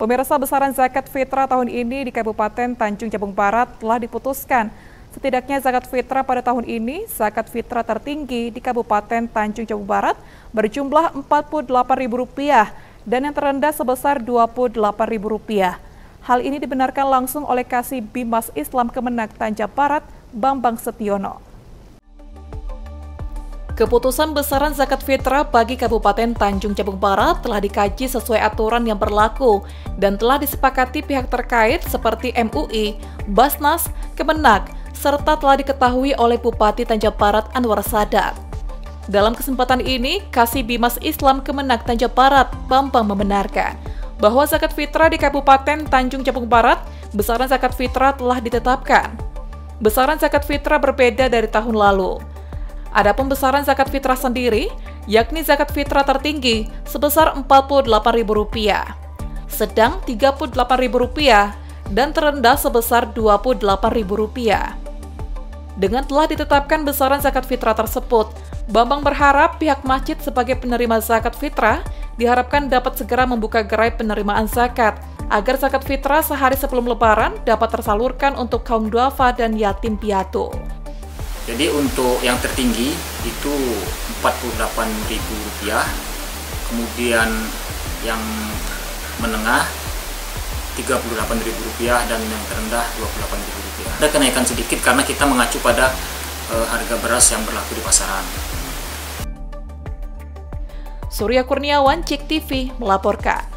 Pemirsa, besaran zakat fitrah tahun ini di Kabupaten Tanjung Jabung Barat telah diputuskan. Setidaknya zakat fitrah pada tahun ini, zakat fitrah tertinggi di Kabupaten Tanjung Jabung Barat berjumlah Rp48.000 dan yang terendah sebesar Rp28.000. Hal ini dibenarkan langsung oleh Kasih Bimas Islam Kemenak Tanjab Barat, Bambang Setiono. Keputusan besaran zakat fitrah bagi Kabupaten Tanjung Jabung Barat telah dikaji sesuai aturan yang berlaku dan telah disepakati pihak terkait seperti MUI, Basnas, Kemenak, serta telah diketahui oleh Bupati Tanjab Barat Anwar Sadat. Dalam kesempatan ini, Kasih Bimas Islam Kemenak Tanjab Barat, Bambang membenarkan bahwa zakat fitrah di Kabupaten Tanjung Jabung Barat, besaran zakat fitrah telah ditetapkan. Besaran zakat fitrah berbeda dari tahun lalu. Adapun besaran zakat fitrah sendiri, yakni zakat fitrah tertinggi sebesar Rp48.000, sedang Rp38.000 dan terendah sebesar Rp28.000. Dengan telah ditetapkan besaran zakat fitrah tersebut, Bambang berharap pihak masjid sebagai penerima zakat fitrah diharapkan dapat segera membuka gerai penerimaan zakat agar zakat fitrah sehari sebelum Lebaran dapat tersalurkan untuk kaum duafa dan yatim piatu. Jadi untuk yang tertinggi itu Rp48.000, kemudian yang menengah Rp38.000 dan yang terendah Rp28.000. Ada kenaikan sedikit karena kita mengacu pada harga beras yang berlaku di pasaran. Surya Kurniawan, CIK TV melaporkan.